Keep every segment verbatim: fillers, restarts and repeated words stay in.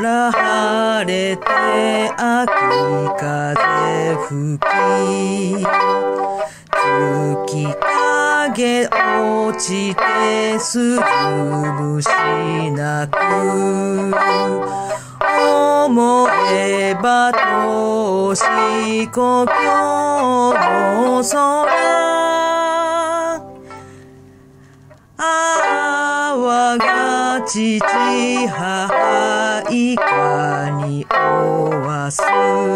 空晴れて秋風吹き、月影落ちてすずむしなく、思えば遠し故郷の空、泡が父母いかにおわす、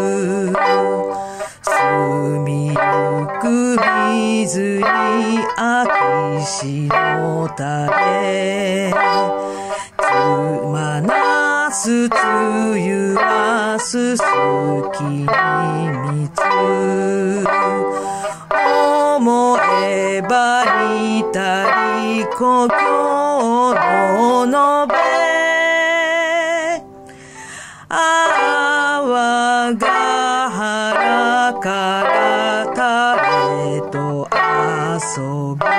澄みゆく水に秋潮たれ、つまなす梅雨はすすきにみつ、思えば似たり故郷ののべ、泡が腹から垂れと遊ぶ。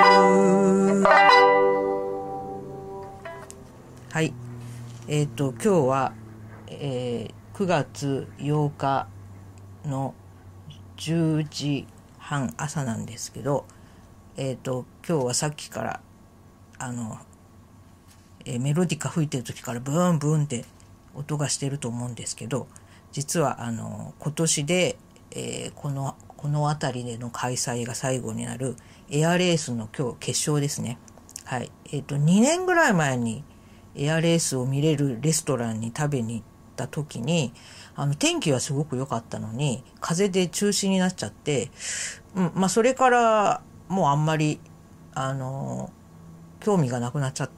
はい。えっと、今日は、えー、くがつようかのじゅうじはん朝なんですけど、えっと、今日はさっきから、あの、えー、メロディカ吹いてる時からブーンブーンって音がしてると思うんですけど、実はあの今年で、えー、このこの辺りでの開催が最後になるエアレースの今日決勝ですね。はい。えっとにねんぐらい前にエアレースを見れるレストランに食べに行った時に、あの天気はすごく良かったのに風で中止になっちゃって、うん、まあそれからもうあんまりあの興味がなくなっちゃって、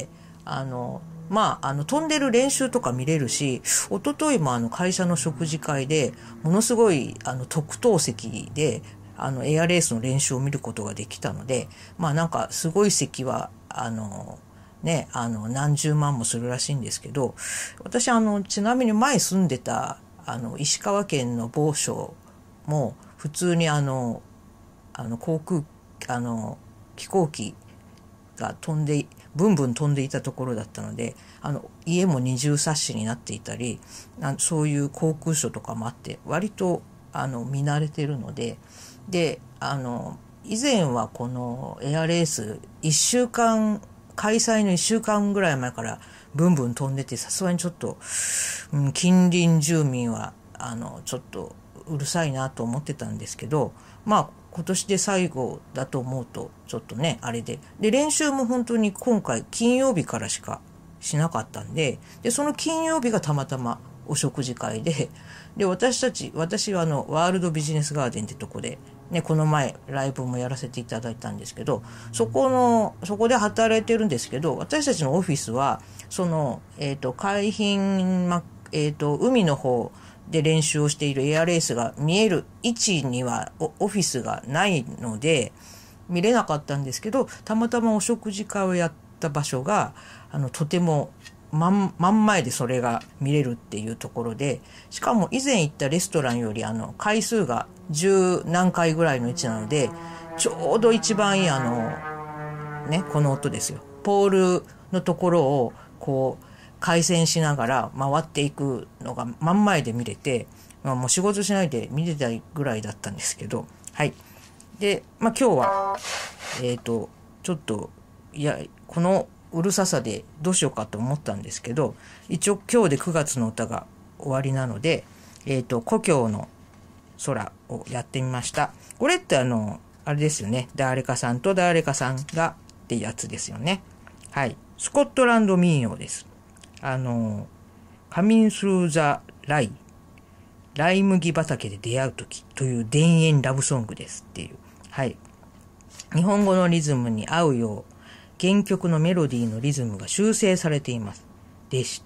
あのまあ、あの、飛んでる練習とか見れるし、一昨日もあの会社の食事会で、ものすごいあの特等席で、あのエアレースの練習を見ることができたので、まあなんかすごい席は、あの、ね、あの何十万もするらしいんですけど、私あの、ちなみに前住んでた、あの、石川県の某所も、普通にあの、あの航空、あの、飛行機が飛んで、ブンブン飛んでいたところだったので、あの家も二重サッシになっていたり、あそういう航空ショーとかもあって割とあの見慣れてるので、であの以前はこのエアレースいっしゅうかん開催のいっしゅうかんぐらい前からブンブン飛んでて、さすがにちょっと、うん、近隣住民はあのちょっとうるさいなと思ってたんですけど、まあ今年で最後だと思うとちょっとねあれで、で練習も本当に今回金曜日からしかしなかったんで、でその金曜日がたまたまお食事会で、で私たち私はあのワールドビジネスガーデンってとこでね、この前ライブもやらせていただいたんですけど、そこのそこで働いてるんですけど、私たちのオフィスはそのえっ、ー、と海浜、ま、えっ、ー、と海の方で練習をしているエアレースが見える位置にはオフィスがないので見れなかったんですけど、たまたまお食事会をやった場所があのとても真ん、真ん前でそれが見れるっていうところで、しかも以前行ったレストランよりあの回数が十何回ぐらいの位置なので、ちょうど一番いいあのねこの音ですよ。ポールのところをこう回旋しながら回っていくのが真ん前で見れて、まあ、もう仕事しないで見れたいぐらいだったんですけど、はい。で、まあ今日は、えっと、ちょっと、いや、このうるささでどうしようかと思ったんですけど、一応今日でくがつの歌が終わりなので、えっと、故郷の空をやってみました。これってあの、あれですよね。誰かさんと誰かさんがってやつですよね。はい。スコットランド民謡です。あの、Coming Through the Rye、ライ麦畑で出会うときという田園ラブソングですっていう。はい。日本語のリズムに合うよう、原曲のメロディーのリズムが修正されています。でした。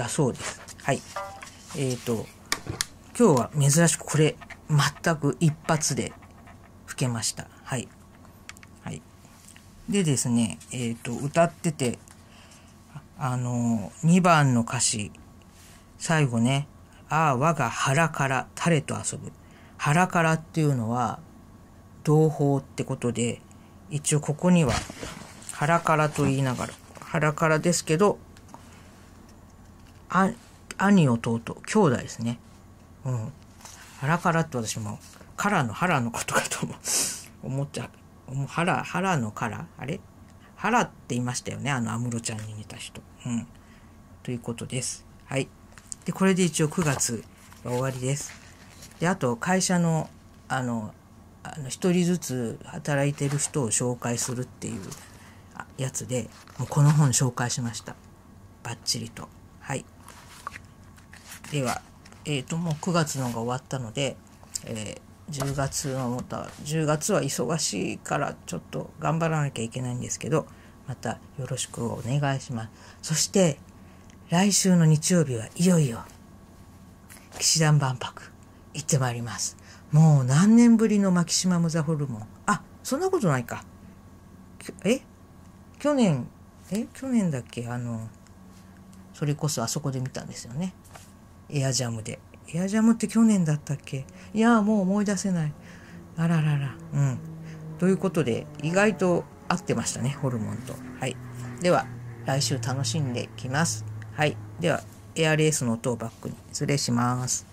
だそうです。はい。えっと、今日は珍しくこれ、全く一発で吹けました。はい。はい。でですね、えっと、歌ってて、あの、にばんの歌詞、最後ね、ああ、我が腹からタレと遊ぶ。腹からっていうのは、同胞ってことで、一応ここには、腹からと言いながら、腹からですけど、 あ兄弟兄弟ですね。うん。腹からって私もカラの腹のことかと思思っちゃう。腹腹のからあれ腹って言いましたよね、あの安室ちゃんに似た人。うん。ということです。はい。でこれで一応くがつが終わりです。であと会社のあのあの一人ずつ働いてる人を紹介するっていうやつで、もうこの本紹介しました。バッチリと。はい。では、えっと、もうくがつのが終わったので、えー、じゅうがつのまた、じゅうがつは忙しいからちょっと頑張らなきゃいけないんですけど、またよろしくお願いします。そして、来週の日曜日はいよいよ、騎士団万博、行ってまいります。もう何年ぶりのマキシマムザホルモン。あ、そんなことないか。え去年、え去年だっけあの、それこそあそこで見たんですよね。エアジャムで。エアジャムって去年だったっけ？いやもう思い出せない。あららら。うん。ということで、意外と合ってましたね、ホルモンと。はい。では、来週楽しんできます。はい。では、エアレースの音をバックに失礼します。